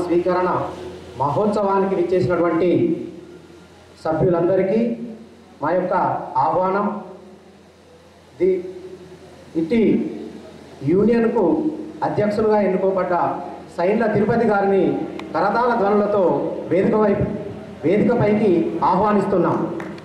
స్వీకరణ మహోత్సవానికి విచ్చేసినటువంటి సభ్యులందరికీ మా యొక్క ఆహ్వానం. ఇట్టి యూనియన్కు అధ్యక్షులుగా ఎన్నుకోబడ్డ సైన్ల తిరుపతి గారిని కరతాళ ధ్వనులతో వేదికపైకి ఆహ్వానిస్తున్నాం.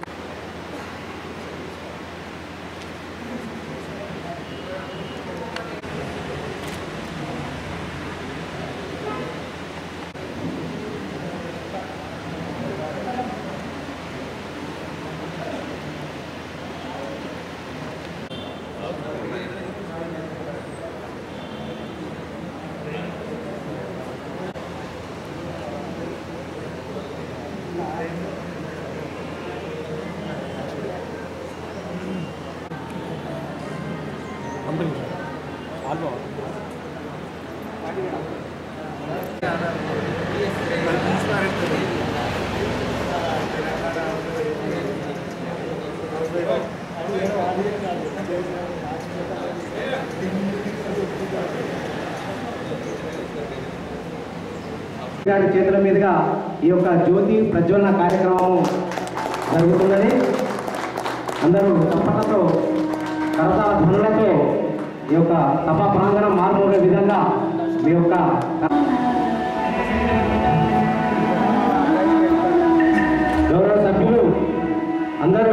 గారి చేతుల మీదుగా ఈ యొక్క జ్యోతి ప్రజ్వలన కార్యక్రమం జరుగుతున్నది. అందరూ చప్పట్లతో కరతాళ ధ్వనులతో ఈ యొక్క సభా ప్రాంగణం మారుమోగే విధంగా మీ యొక్క గౌరవ సభ్యులు అందరూ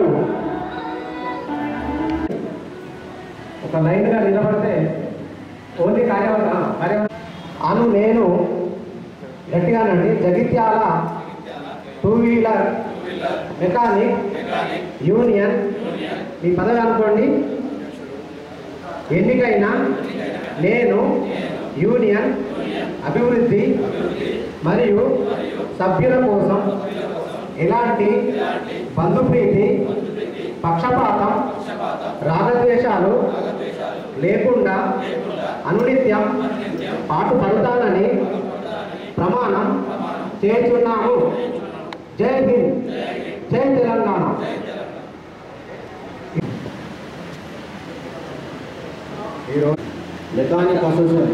ఒక లైన్గా నిలబడితే ఓన్లీ కార్యవర్గం అను నేను గట్టిగానండి. జగిత్యాల 2 వీలర్ మెకానిక్ యూనియన్ మీ పదవి అనుకోండి. ఎన్నికైన నేను యూనియన్ అభివృద్ధి మరియు సభ్యుల కోసం ఎలాంటి బంధుప్రీతి పక్షపాతం రాగద్వేషాలు లేకుండా అనునిత్యం పాటుపడతానని ప్రమాణం చేస్తున్నాము. జై హింద్, జై తెలంగాణ. ఈరోజు మెకానిక్ అసోసియేషన్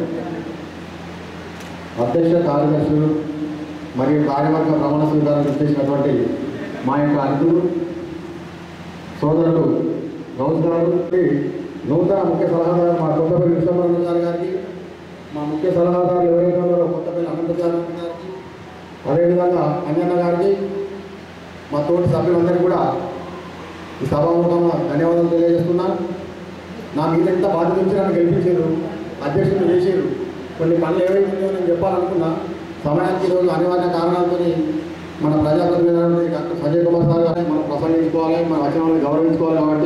అధ్యక్ష కార్యదర్శులు మరియు కార్యవర్గ ప్రమాణ స్వీకారం చేసినటువంటి మా యొక్క అతిథులు సోదరుడు గౌస్ గారు, నూతన ముఖ్య సలహాదారు మా కొత్తపల్లి విశ్వభారతి గారికి, మా ముఖ్య సలహాదారు ఎవరైతే ఉన్నారో కొత్తపల్లి అనంతచారి గారికి, అదేవిధంగా అంజన్న గారికి, మా తోటి సభ్యులందరికీ కూడా ఈ సభాముఖంగా ధన్యవాదాలు తెలియజేస్తున్నాను. నా మీద ఎంత బాధ్యత నుంచి నన్ను గెలిపించారు, అధ్యక్షులు చేశారు. కొన్ని పనులు ఏవైతే నేను చెప్పాలనుకున్నా సమయానికి ఈరోజు అనివార్య కారణాలతో మన ప్రజాప్రతినిధులు డాక్టర్ సంజయ్ కుమార్ సార్ గారిని మనం ప్రసంగించుకోవాలి, మన వచ్చిన వాళ్ళని గౌరవించుకోవాలి. కాబట్టి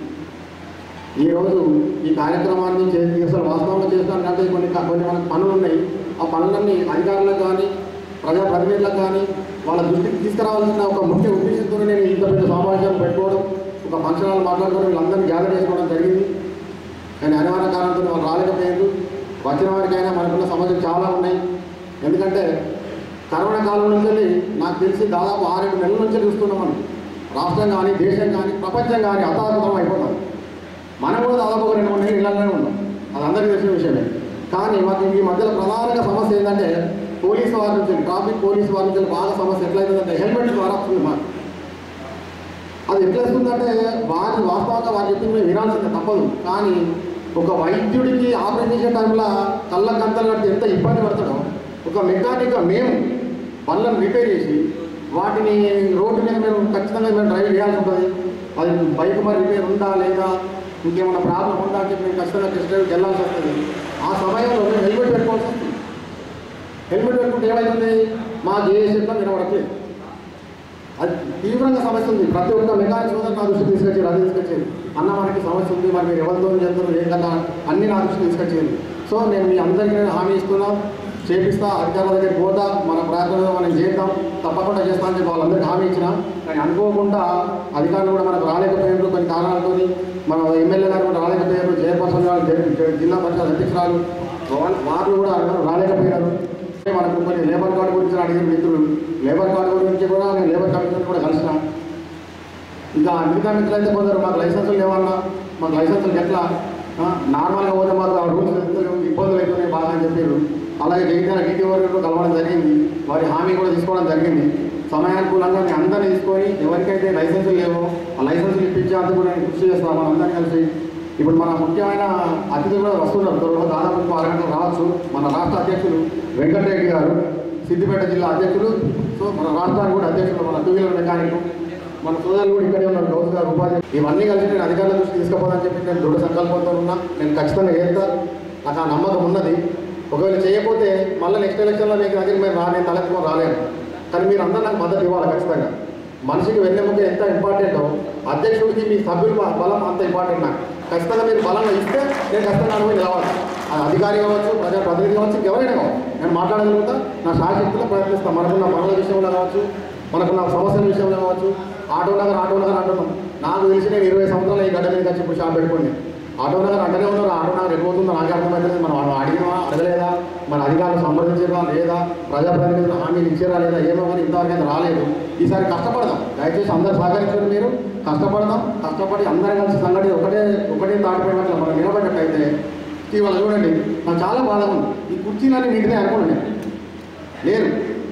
ఈరోజు ఈ కార్యక్రమాన్ని అసలు వాస్తవంగా చేస్తానంటే కొన్ని మనకు పనులు ఉన్నాయి. ఆ పనులన్నీ అధికారులకు కానీ ప్రజాప్రతినిధులకు కానీ వాళ్ళ దృష్టికి తీసుకురావాల్సిన ఒక ముఖ్య ఉద్దేశంతో నేను ఇంత పెద్ద సమావేశం పెట్టుకోవడం, ఒక ఫంక్షన్ హాల్ మాట్లాడుకోవడం, వీళ్ళందరినీ గ్యాదర్ చేసుకోవడం జరిగింది. కానీ అనివార్య కారణంతో వాళ్ళు రాలేకపోయారు. వచ్చిన వారికైనా మనకున్న సమస్యలు చాలా ఉన్నాయి. ఎందుకంటే కరోనా కాలం నుంచి నాకు తెలిసి దాదాపు 6-7 నెలల నుంచి చూస్తున్నాం. మనం రాష్ట్రం కానీ దేశం కానీ ప్రపంచం కానీ అతాకుతం అయిపోతాం. మనం కూడా దాదాపు 2-3 నెలలు ఇళ్లలోనే ఉన్నాం. అది అందరికీ తెలిసిన విషయమే. కానీ మాకు ఈ మధ్యలో ప్రధానంగా సమస్య ఏంటంటే పోలీసు వారి నుంచి, ట్రాఫిక్ పోలీసు వారి నుంచి బాగా సమస్య ఎట్లయితుందంటే హెల్మెట్ ద్వారా వస్తుంది. మాకు అది ఎట్లా వస్తుందంటే వారిని వాస్తవంగా వారు చెప్పి మేము వినాల్సిందే, తప్పదు. కానీ ఒక వైద్యుడికి ఆపరేషన్ చేసే టైంలో కళ్ళ గంతలు కడితే ఎంత ఇబ్బంది పడతాడో, ఒక మెకానిక్గా మేము బండ్లను రిపేర్ చేసి వాటిని రోడ్డు మీద మేము ఖచ్చితంగా మేము డ్రైవ్ చేయాల్సి ఉంటుంది. అది బైక్ మరి రిపేర్ ఉందా లేదా, ఇంకేమైనా ప్రాబ్లం ఉందా అని చెప్పి మేము ఖచ్చితంగా టెస్ట్ డ్రైవ్కి వెళ్ళాల్సి వస్తుంది. ఆ సమయంలో మేము హెల్మెట్ పెట్టుకోవాల్సి వస్తుంది. హెల్మెట్ పెట్టుకుంటే ఏమైతుంది, మా జేఏసీలో నిలబడట్లేదు. అది తీవ్రంగా సమస్య ఉంది. ప్రతి ఒక్క మెకానిక్ సోదరు నా దృష్టికి తీసుకొచ్చారు, అది తీసుకొచ్చేది. అన్న మనకి సమస్య ఉంది, మరి మీరు ఎవరితో చెప్తారు ఏం కదా అన్నీ నా దృష్టికి తీసుకొచ్చేది. సో నేను మీ అందరికీ హామీ ఇస్తున్నాం, చేపిస్తా, అధికారుల దగ్గరికి పోతా, మన ప్రయత్నంలో మనం చేద్దాం, తప్పకుండా చేస్తామని చెప్పి వాళ్ళందరికీ హామీ ఇచ్చినాం. కానీ అనుకోకుండా అధికారులు కూడా మనకు రాలేకపోయారు. కొన్ని కారణాలతో మన ఎమ్మెల్యే గారు కూడా రాలేకపోయారు, చైర్పర్సన్ గారు, జిల్లా పరిషత్ అధ్యక్షురాలు వారు కూడా రాలేకపోయారు. మనకు కొన్ని లేబర్ కార్డు గురించి అడిగిన మిత్రులు, లేబర్ కార్డు గురించి కూడా నేను లేబర్ కమిషన్ కూడా కలిసిన. ఇంకా మిగతా మిత్రులు అయితే కొందరు మాకు లైసెన్సులు లేవన్నా, మాకు లైసెన్సులు ఎట్లా నార్మల్గా పోతే మాకు ఆ రూల్స్ ఇబ్బందులు అవుతున్నాయి బాగా అని చెప్పారు. అలాగే జగిత్యాల డీటీ వర్గంలో కలవడం జరిగింది. వారి హామీ కూడా తీసుకోవడం జరిగింది. సమయానుకూలంగా మీ అందరినీ తీసుకొని ఎవరికైతే లైసెన్సులు లేవో ఆ లైసెన్సులు ఇప్పించేందుకు కూడా నేను కృషి చేస్తాను. మన అందరినీ కలిసి ఇప్పుడు మన ముఖ్యమైన అతిథులు కూడా వస్తున్నారు. దాదాపు 6 గంటలు రావచ్చు. మన రాష్ట్ర అధ్యక్షులు వెంకటరెడ్డి గారు, సిద్దిపేట జిల్లా అధ్యక్షులు, సో మన రాష్ట్రానికి కూడా అధ్యక్షులు, మన 2 వీలర్ మెకానిక్, మన సోదరులు కూడా ఇక్కడే ఉన్నారు, గౌస్ గారు, ఉపాధ్యాయులు. ఇవన్నీ కలిసి నేను అధికారుల దృష్టి తీసుకుపోదని చెప్పి నేను దృఢ సంకల్పంతో ఉన్నా. నేను ఖచ్చితంగా చేస్తా. నాకు ఆ నమ్మకం ఉన్నది. ఒకవేళ చేయకపోతే మళ్ళీ నెక్స్ట్ ఎలక్షన్లో మీకు దగ్గర మేము నేను తలెత్తుకొని రాలేను. కానీ మీరు అందరూ నాకు మద్దతు ఇవ్వాలి ఖచ్చితంగా. మనిషికి వెన్నెముక ఎంత ఇంపార్టెంటో అధ్యక్షుడికి మీ సభ్యుల బలం అంత ఇంపార్టెంట్. నాకు ఖచ్చితంగా మీరు బలంగా ఇస్తే నేను ఖచ్చితంగా అనుభవం నిలవాలి. అది అధికారి కావచ్చు, ప్రజాప్రతినిధి కావచ్చు, ఎవరైనా కావచ్చు, నేను మాట్లాడగలుగుతా. నా శాశక్తిలో ప్రయత్నిస్తాను. మనకున్న పనుల విషయంలో కావచ్చు, మనకున్న సమస్యల విషయంలో కావచ్చు. ఆటో నగర్ అంటున్నాం. నాకు తెలిసి నేను 20 సంవత్సరాలు ఈ గడ్డ మీద వచ్చి ఇప్పుడు షాప్ పెట్టుకోండి. ఆటో నగర్ అంటనే ఉన్నారు. ఆటో నగర్ ఎడిపోతుందో నాకే అర్థమవుతుంది. మనం అడిగినా అడగలేదా, మన అధికారులు సంప్రదించారా లేదా, ప్రజాప్రతినిధులు హామీలు ఇచ్చారా లేదా, ఏమో కానీ ఇంతవరకు అయితే రాలేదు. ఈసారి కష్టపడదాం. దయచేసి అందరూ సహకరించారు. మీరు కష్టపడి అందరం కలిసి సంఘటన ఒకటే తాటిపోయినట్లు మనం నిలబడినట్టయితే ఇవాళ చూడండి, నాకు చాలా బాధగా ఉంది. ఈ కుర్చీలన్నీ నిండితే అనుకోండి నేను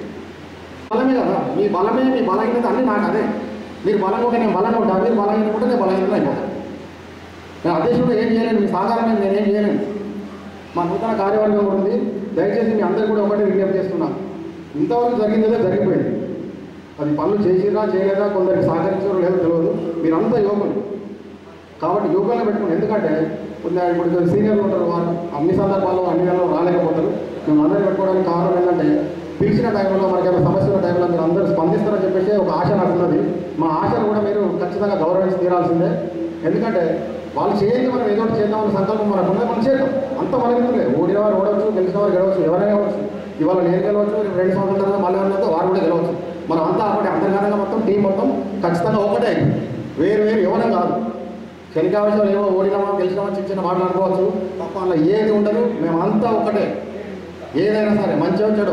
బలమే కదా. మీ బలమే, మీ బలహీనత అన్నీ నాకు అదే. మీరు బలంగా ఉంటే నేను బలంగా ఉంటాను, మీరు బలహీనత ఉంటే నేను బలహీనత అయిపోతాను. నేను అధ్యక్షుడు ఏం చేయలేను, మీ సహకారం నేనేం చేయలేను. మా నూతన కార్యవర్గం కూడా ఉంది. దయచేసి మీ అందరూ కూడా ఒకటి విజ్ఞప్తి చేస్తున్నాను. ఇంతవరకు జరిగిందేదో జరిగిపోయింది. అది పనులు చేసినా చేయలేదా, కొందరికి సహకరించారో లేదో తెలియదు. మీరంతా యువకులు కాబట్టి యువకులను పెట్టుకోండి. ఎందుకంటే ఇప్పుడు సీనియర్లు ఉంటారు, వాళ్ళు అన్ని సందర్భాల్లో అన్ని నెలలో రాలేకపోతారు. మేము అందరూ పెట్టుకోవడానికి కారణం ఏంటంటే పిలిచిన టైంలో మనకేమైనా సమస్య ఉన్న టైంలో మీరు అందరూ స్పందిస్తారని చెప్పేసి ఒక ఆశ నాకు ఉన్నది. మా ఆశను కూడా మీరు ఖచ్చితంగా గౌరవించి తీరాల్సిందే. ఎందుకంటే వాళ్ళు చేయండి, మనం ఏదో చేద్దామని సంకల్పం మనకు ఉన్నది, మనం చేద్దాం. అంత మనకి లేదు. ఓడిన వారు ఓడవచ్చు, గెలిచిన వారు గెలవచ్చు, ఎవరైనా గెలవచ్చు. ఇవాళ నేను గెలవచ్చు, 2 సంవత్సరాల తర్వాత మళ్ళీ ఉన్నదో వారు కూడా గెలవచ్చు. మనం అంతా ఒకటి అంతర్గతంగా మొత్తం టీం మొత్తం ఖచ్చితంగా ఒకటే, వేరు ఎవరం కాదు. శనికావశాలు ఏమో ఓడినామా గెలిచినామా చిన్న మాట్లాడుకోవచ్చు తప్ప అలా ఏది ఉండదు. మేమంతా ఒకటే. ఏదైనా సరే మంచి వచ్చాడు.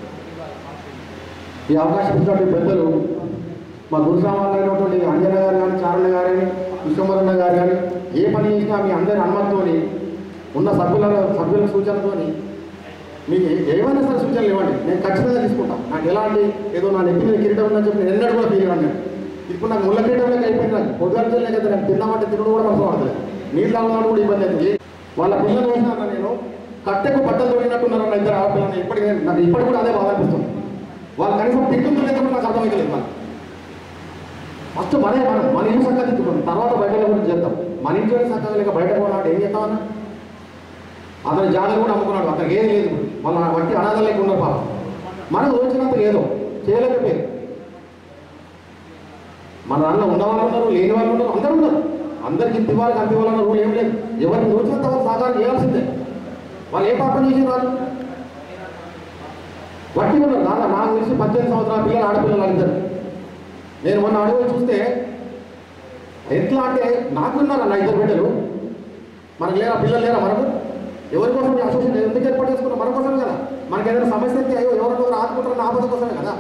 ఈ అవకాశం ఇచ్చినటువంటి పెద్దలు మా గురుసామాన్లైనటువంటి అంజన గారు కానీ, చారణ గారు కానీ, విశ్వమరణ గారు కానీ, ఏ పని చేసినా మీ అందరి అనుమతితోని ఉన్న సభ్యుల సూచనతోని మీకు ఏమైనా సరే సూచనలు ఇవ్వండి, నేను ఖచ్చితంగా తీసుకుంటాను. నాకు ఎలాంటి ఏదో నా నెత్తి మీద కిరీటం ఉందని చెప్పి నేను ఎన్నడూ కూడా ఫీల్ అయ్యాను. ఇప్పుడు నాకు ముళ్ళ కిరీటంలోకి అయిపోయింది. నాకు పొద్దుగలే కదా, నేను తిన్నామంటే తినడం కూడా మనసు పడుతుంది. నీళ్ళు తాగడం కూడా ఇబ్బంది అవుతుంది. వాళ్ళ పిల్లలు వేసినా నేను కట్టెకు బట్టలు తోడినట్టున్నారు నా ఇద్దరు ఆడపిల్లలు. ఇప్పటికి కూడా అదే బాధ అనిపిస్తుంది. వాళ్ళు కనీసం తింటుందో లేదో నాకు అర్థమైతలేదు. మనం ఫస్ట్ మన ఇల్లు చక్కగా తిట్టుకోండి, తర్వాత బయట గురించి చేద్దాం. మన ఇంట్లోనే చక్కగా లేక బయట పోనాడు ఏం చేద్దామన్నా. అతని జాగ్రత్త కూడా అమ్ముకున్నాడు, అతనికి ఏది లేదు. మన వట్టి అనాథలు లేక ఉన్నారు పాపం. మనకు వచ్చినంత ఏదో చేయలేకపోయారు. మన దాంట్లో ఉన్నవాళ్ళు ఉన్నారు, లేని వాళ్ళు ఉన్నారు, అందరూ ఉన్నారు. అందరికి ఇంత ఇవ్వాలి అంత ఇవ్వాలన్న రూల్ ఏం లేదు. ఎవరికి వచ్చినంత వాళ్ళు సహకారం చేయాల్సిందే. వాళ్ళు ఏ పాపం చేసిన వాళ్ళు వట్టి ఉన్నారు. నాకు తెలిసి 18 సంవత్సరాల పిల్లలు ఆడపిల్లలు ఇద్దరు. నేను మొన్న అడుగులు చూస్తే ఎట్లా అంటే నాకున్నారు నా 2 బిడ్డలు. మనకు లేరా పిల్లలు లేరా? మనకు ఎవరి కోసం అసోసియేషన్ ఎందుకు ఏర్పాటు చేసుకున్నాం? మన కోసమే కదా. మనకి ఏదైనా సమస్య అయితే అయ్యో ఎవరినో ఆదుకుంటారన్న ఆపద కోసమే కదా.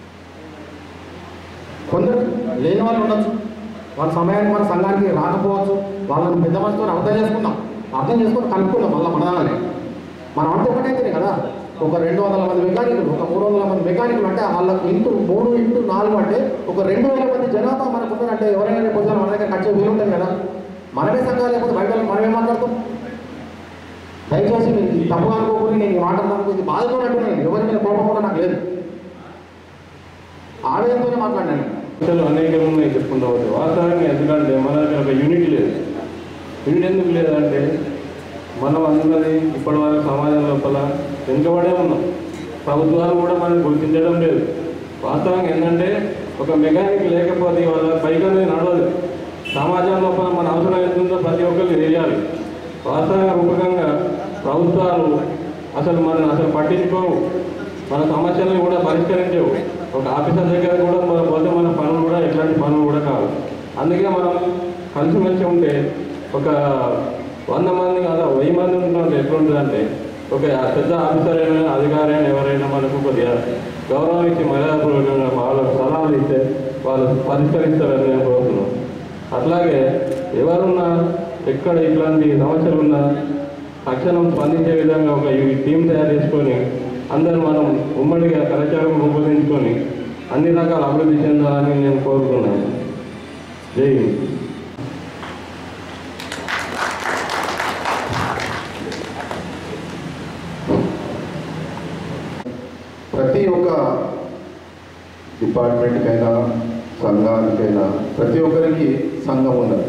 కొందరు లేని వాళ్ళు ఉండొచ్చు, వాళ్ళ సమయానికి మన సంఘానికి రాకపోవచ్చు. వాళ్ళని పెద్ద మనసుతో అర్థం చేసుకొని కలుపుకుందాం. మళ్ళీ మనదానే మనం అంటే ఒకటైతేనే కదా. ఒక 200 మంది మెకానికులు, ఒక 300 మంది మెకానికులు అంటే వాళ్ళకి 3 x 4 అంటే ఒక 2000 మంది జనాభా మనకు ఉన్నారంటే ఎవరైనా కొంచెం మన దగ్గర ఖర్చు వీలు ఉంటుంది కదా. మనమే సంఘాలు లేకపోతే బయట మనమే మాట్లాడతాం. దయచేసి మీరు తప్పుగా అనుకోకుండా నేను మాట్లాడడానికి ఇది బాధపడినట్టు ఎవరి మీద కోపం కూడా నాకు లేదు. ఆవేదనతోనే మాట్లాడినాను. అనేకం ఉన్నాయి చెప్పుకుంటూ పోతే వాస్తవానికి. ఎందుకంటే మన దగ్గర ఒక యూనిట్ లేదు. యూనిట్ ఎందుకు లేదంటే మనం అందరి ఇప్పటి వరకు సమాజం లోపల వెనుకబడే ఉన్నాం. ప్రభుత్వాలు కూడా మనం గుర్తించడం లేదు. వాస్తవంగా ఏంటంటే ఒక మెకానిక్ లేకపోతే వాళ్ళ పైగా నడవదు. సమాజం లోపల మన అవసరం ఎంతుందో ప్రతి ఒక్కరికి తెలియాలి. వాస్తవంగా రూపకంగా ప్రభుత్వాలు అసలు పట్టించుకోవు. మన సమస్యలను కూడా పరిష్కరించవు. ఒక ఆఫీసర్ దగ్గర కూడా మనం పోతే మన పనులు కూడా ఎట్లాంటి పనులు కూడా కావు. అందుకే మనం కలిసిమెలిసి ఉంటే ఒక 100 మంది కదా 1000 మంది ఉంటుంటే ఎట్లుంటుందంటే ఒక పెద్ద ఆఫీసర్ అయినా అధికారి అయినా ఎవరైనా మనకు కొద్దిగా గౌరవం ఇచ్చి మర్యాదపూర్వకంగా వాళ్ళకు సలహాలు ఇస్తే వాళ్ళు పరిష్కరిస్తారని నేను కోరుతున్నాను. అట్లాగే ఎవరున్నా ఎక్కడ ఇట్లాంటి సమస్యలు ఉన్నా తక్షణం స్పందించే విధంగా ఒక టీం తయారు చేసుకొని అందరూ మనం ఉమ్మడిగా కరచారం రూపొందించుకొని అన్ని రకాల అభివృద్ధి చెందాలని నేను కోరుతున్నాను. జై హింద్. ప్రతి ఒక్క డిపార్ట్మెంట్కైనా సంఘానికైనా ప్రతి ఒక్కరికి సంఘం ఉన్నది.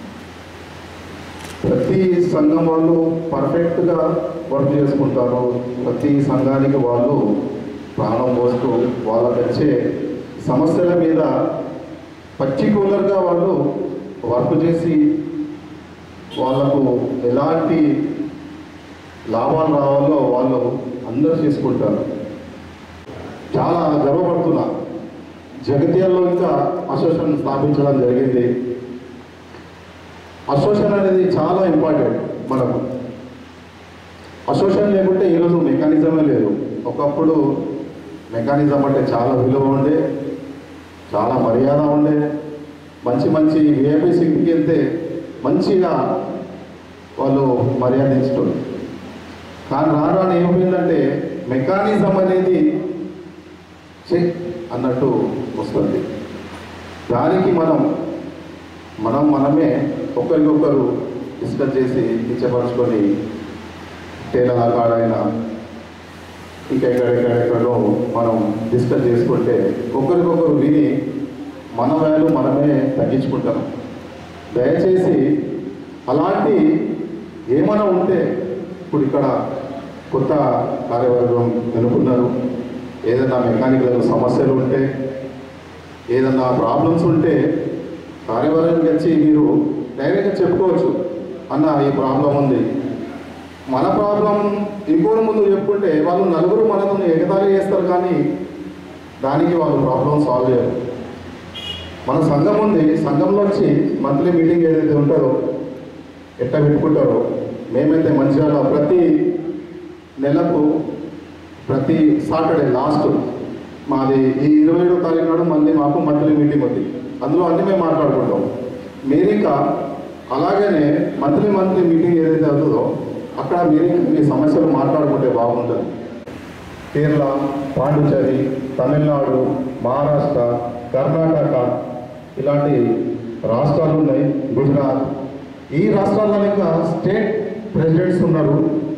ప్రతి సంఘం వాళ్ళు పర్ఫెక్ట్గా వర్క్ చేసుకుంటారు. ప్రతి సంఘానికి వాళ్ళు ప్రాణం పోస్తూ వాళ్ళకి వచ్చే సమస్యల మీద పర్టిక్యులర్గా వాళ్ళు వర్క్ చేసి వాళ్ళకు ఎలాంటి లాభాలు రావాలో వాళ్ళు అందరూ చేసుకుంటారు. చాలా గర్వపడుతున్నా. జగిత్యాలలో ఇంకా అసోసియేషన్ స్థాపించడం జరిగింది. అసోసియేషన్ అనేది చాలా ఇంపార్టెంట్ మనకు. అసోసియేషన్ లేకుంటే ఈరోజు మెకానిజమే లేదు. ఒకప్పుడు మెకానిజం అంటే చాలా విలువ ఉండే, చాలా మర్యాద ఉండే. మంచి మంచి విఐపీ సింగ్కి వెళ్తే మంచిగా వాళ్ళు మర్యాదించడం. కానీ రాను ఏమైందంటే మెకానిజం అనేది అన్నట్టు వస్తుంది. దానికి మనమే ఒకరికొకరు డిస్కస్ చేసి ఇచ్చపరుచుకొని తేలా కాడైనా ఇంకా ఎక్కడెక్కడెక్కడో మనం డిస్కస్ చేసుకుంటే ఒకరికొకరు విని మన వాల్యూ మనమే తగ్గించుకుంటాం. దయచేసి అలాంటి ఏమైనా ఉంటే ఇప్పుడు ఇక్కడ కొత్త కార్యవర్గం ఎన్నుకున్నారు. ఏదైనా మెకానికల్ సమస్యలు ఉంటే, ఏదన్నా ప్రాబ్లమ్స్ ఉంటే కార్యవర్గం వచ్చి మీరు డైరెక్ట్గా చెప్పుకోవచ్చు. అన్న ఈ ప్రాబ్లం ఉంది, మన ప్రాబ్లం ఇంకోటి ముందు చెప్పుకుంటే వాళ్ళు నలుగురు మనతో ఎగతాళి చేస్తారు, కానీ దానికి వాళ్ళు ప్రాబ్లం సాల్వ్ చేయరు. మన సంఘం ఉంది, సంఘంలో వచ్చి మంత్లీ మీటింగ్ ఏదైతే ఉంటుందో ఎట్లా పెట్టుకుంటారో మేమైతే మంచిగా ప్రతి నెలకు ప్రతి సాటర్డే లాస్ట్ మాది ఈ 27వ తారీఖు నాడు మళ్ళీ మాకు మంత్లీ మీటింగ్ ఉంది. అందులో అన్నీ మేము మాట్లాడుకుంటాం. మీరు ఇంకా అలాగనే మంత్లీ మీటింగ్ ఏదైతే అవుతుందో అక్కడ మీరు మీ సమస్యలు మాట్లాడుకుంటే బాగుంటుంది. కేరళ, పాండిచేరి, తమిళనాడు, మహారాష్ట్ర, కర్ణాటక ఇలాంటి రాష్ట్రాలు ఉన్నాయి, గుజరాత్. ఈ రాష్ట్రాల్లో ఇంకా స్టేట్ ప్రెసిడెంట్స్ ఉన్నారు.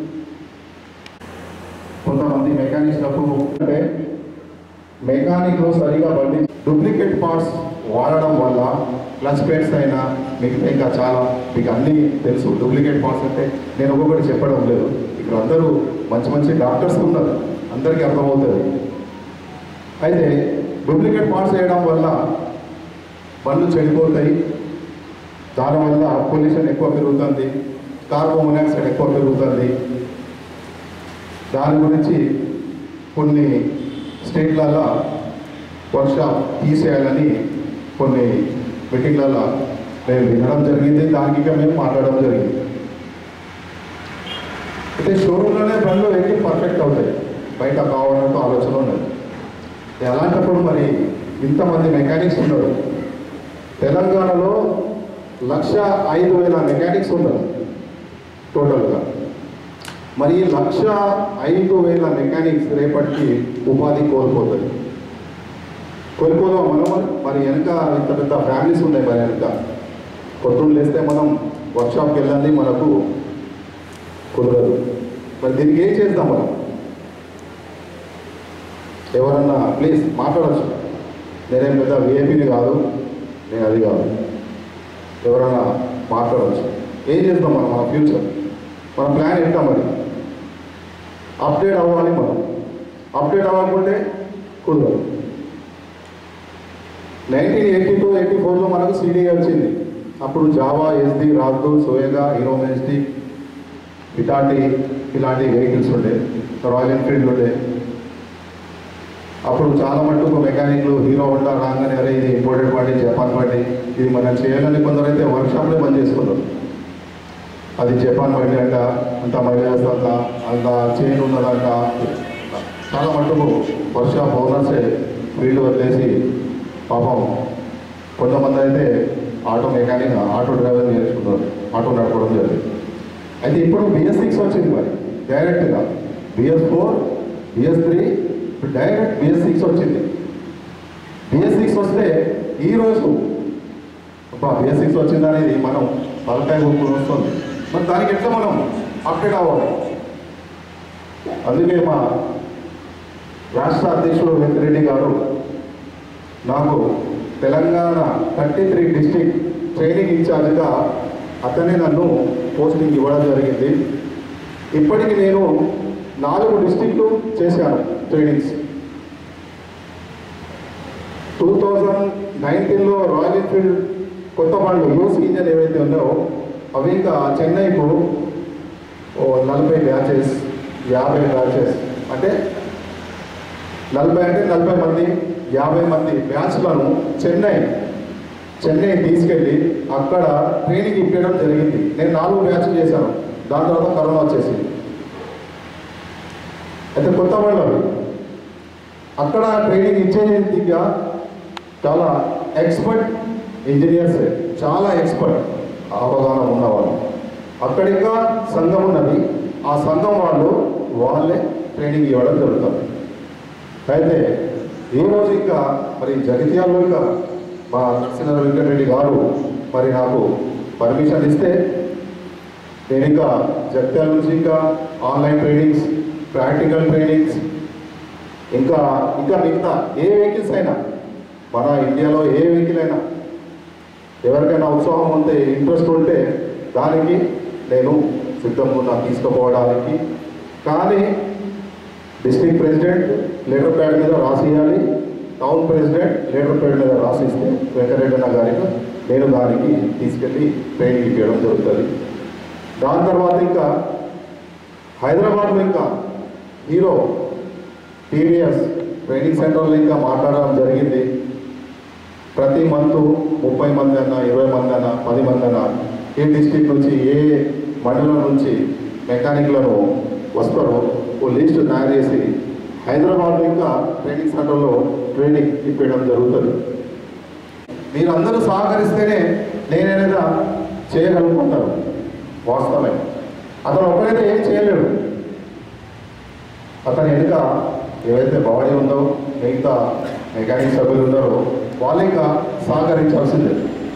కొంతమంది మెకానిక్స్లకు అంటే మెకానిక్లో సరిగా బండి డూప్లికేట్ పార్ట్స్ వాడడం వల్ల క్లచ్ ప్లేట్స్ అయినా మిగతా ఇంకా చాలా మీకు అన్నీ తెలుసు. డూప్లికేట్ పార్ట్స్ అంటే నేను ఒక్కొక్కటి చెప్పడం లేదు. ఇక్కడ అందరూ మంచి మంచి డాక్టర్స్ ఉన్నారు, అందరికీ అర్థమవుతుంది. అయితే డూప్లికేట్ పార్ట్స్ వేయడం వల్ల బండ్లు చెడిపోతాయి. దానివల్ల పొల్యూషన్ ఎక్కువ పెరుగుతుంది, కార్బన్ మోనాక్సైడ్ ఎక్కువ పెరుగుతుంది. దాని గురించి కొన్ని స్టేట్లలో వర్క్షాప్ తీసేయాలని కొన్ని మీటింగ్లలో మేము వినడం జరిగింది. దానికి ఇంకా మేము మాట్లాడడం జరిగింది. అయితే షోరూంలోనే బండ్లు ఎక్కి పర్ఫెక్ట్ అవుతాయి, బయట కావాలంటూ ఆలోచన ఉన్నది. అలాంటప్పుడు మరి ఇంతమంది మెకానిక్స్ ఉన్నారు. తెలంగాణలో 1,05,000 మెకానిక్స్ ఉన్నారు టోటల్గా. మరి 1,05,000 మెకానిక్స్ రేపటికి ఉపాధి కోల్పోతుంది. కోల్పోదాం మనం. మరి వెనక ఇంత పెద్ద ఫ్యామిలీస్ ఉన్నాయి. మరి వెనక పొద్దున్న లేస్తే మనం వర్క్షాప్కి వెళ్ళాలి, మనకు కుదరదు. మరి దీనికి ఏం చేద్దాం మనం? ఎవరన్నా ప్లీజ్ మాట్లాడచ్చు. నేనేం పెద్ద విఐపీని కాదు, నేను అది కాదు. ఎవరన్నా మాట్లాడవచ్చు. ఏం చేద్దాం మనం? మన ఫ్యూచర్, మన ప్లాన్ ఏంటా? మరి అప్డేట్ అవ్వాలి. మనం అప్డేట్ అవ్వకుంటే కుదరదు. 1982-84లో మనకు సిడీ వచ్చింది. అప్పుడు జావా, ఎస్డి, రాజు, సోయగా, హీరో మెజెస్టిక్, ఇటాటి ఇలాంటి వెహికల్స్ ఉండే, రాయల్ ఎన్ఫీల్డ్ ఉండే. అప్పుడు చాలా మట్టుకు మెకానిక్లు హీరో హోండా రాగానే అరే ఇది ఇంపోర్టెడ్ బండి, జపాన్ బండి, ఇది మనం చేయాలని కొందరైతే వర్క్షాప్లో బంద్ చేసుకున్నారు. అది జపాన్ బండి అంట, అంత మైలేజ్ అంత, అంత చైన్ ఉన్నదంట. చాలా మట్టుకు వర్క్షాప్ ఓనర్సే ఫీల్డ్ వదిలేసి పాపం కొంతమంది అయితే ఆటో మెకానిక్, ఆటో డ్రైవర్ నేర్చుకున్నారు, ఆటో నడపడం జరిగింది. అయితే ఇప్పుడు BS6 వచ్చింది, మరి డైరెక్ట్గా BS4 BS3 ఇప్పుడు డైరెక్ట్ BS6 వచ్చింది. BS6 వస్తే ఈరోజు BS6 వచ్చింది అనేది మనం బలకాయ గుంపులు వస్తుంది. మరి దానికి ఎట్లా మనం అప్డేట్ అవ్వాలి? అందుకే మా రాష్ట్ర అధ్యక్షుడు వెంకరెడ్డి గారు నాకు తెలంగాణ 33 డిస్ట్రిక్ట్ ట్రైనింగ్ ఇన్ఛార్జ్గా అతనే నన్ను పోస్టింగ్ ఇవ్వడం జరిగింది. ఇప్పటికి నేను 4 డిస్ట్రిక్ట్లు చేశాను ట్రైనింగ్స్. 2019లో రాయల్ ఎన్ఫీల్డ్ కొత్త బండ్లు యూస్ ఇంజన్ ఏవైతే ఉన్నాయో అవి ఇంకా చెన్నైకు 40 బ్యాచెస్ 50 బ్యాచెస్ అంటే 40 మంది 50 మంది బ్యాచ్లను చెన్నై తీసుకెళ్ళి అక్కడ ట్రైనింగ్ ఇప్పించడం జరిగింది. నేను 4 బ్యాచ్లు చేశాను. దాని తర్వాత కరోనా వచ్చేసింది. అయితే కొత్త వాళ్ళు అక్కడ ట్రైనింగ్ ఇచ్చేదిగా చాలా ఎక్స్పర్ట్ ఇంజనీర్స్, చాలా ఎక్స్పర్ట్ అవగాహన ఉన్నవాళ్ళు. అక్కడ ఇంకా సంఘం ఉన్నది, ఆ సంఘం వాళ్ళే ట్రైనింగ్ ఇవ్వడం జరుగుతుంది. అయితే ఈరోజు ఇంకా మరి జగిత్యాలలో ఇంకా మా నరసింహ వెంకటరెడ్డి గారు మరి నాకు పర్మిషన్ ఇస్తే నేను ఇంకా జగిత్యాల నుంచి ఇంకా ఆన్లైన్ ట్రైనింగ్స్, ప్రాక్టికల్ ట్రైనింగ్స్, ఇంకా మిగతా ఏ వెహికల్స్ అయినా మన ఇండియాలో ఏ వెహికల్ అయినా ఎవరికైనా ఉత్సాహం ఉంటే, ఇంట్రెస్ట్ ఉంటే దానికి నేను సిద్ధంగా ఉన్నా తీసుకుపోవడానికి. కానీ డిస్ట్రిక్ట్ ప్రెసిడెంట్ లెటర్ ప్యాడ్ మీద రాసియాలి, టౌన్ ప్రెసిడెంట్ లెటర్ ప్యాడ్ మీద రాసిస్తే వెంకటరెడ్డి అన్న గారికి నేను దానికి తీసుకెళ్ళి ట్రైనింగ్ ఇవ్వడం జరుగుతుంది. దాని తర్వాత ఇంకా హైదరాబాద్లో ఇంకా హీరో TVS ట్రైనింగ్ సెంటర్లో ఇంకా మాట్లాడడం జరిగింది. ప్రతి మంత్ 30 మంది అన్నా, 20 మంది అన్నా, 10 మంది అన్నా ఏ డిస్ట్రిక్ట్ నుంచి ఏ మండలం నుంచి మెకానిక్లను వస్తారో ఓ లిస్టు తయారు చేసి హైదరాబాద్లో ఇంకా ట్రైనింగ్ సెంటర్లో ట్రైనింగ్ ఇప్పించడం జరుగుతుంది. మీరందరూ సహకరిస్తేనే నేనేదా చేయగలుగుతాను. వాస్తవమే, అతను ఒకరైతే ఏం చేయలేడు. అతని వెనుక ఏవైతే బాడీ ఉందో మిగతా మెకానిక్ సభ్యులు ఉన్నారో వాళ్ళు ఇంకా సహకరించాల్సిందే.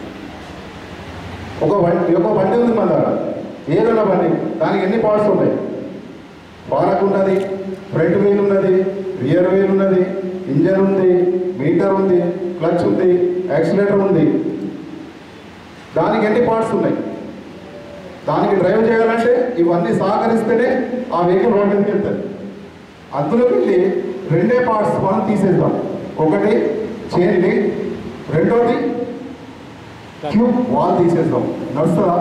ఒక బండి ఉంది మన దగ్గర, ఏదైనా బండి, దానికి ఎన్ని పార్ట్స్ ఉన్నాయి? ఫారక్ ఉన్నది, ఫ్రంట్ వీల్ ఉన్నది, రియర్ వీల్ ఉన్నది, ఇంజన్ ఉంది, మీటర్ ఉంది, క్లచ్ ఉంది, యాక్సిలేటర్ ఉంది. దానికి ఎన్ని పార్ట్స్ ఉన్నాయి? దానికి డ్రైవ్ చేయాలంటే ఇవన్నీ సహకరిస్తేనే ఆ వెహికల్ రోడ్ మీదకి వెళ్తుంది. అందులోకి వెళ్ళి 2 పార్ట్స్ మనం తీసేద్దాం. ఒకటి చైన్ లింక్, రెండోది ట్యూబ్ వాల్ తీసేద్దాం. నడుస్తుందా?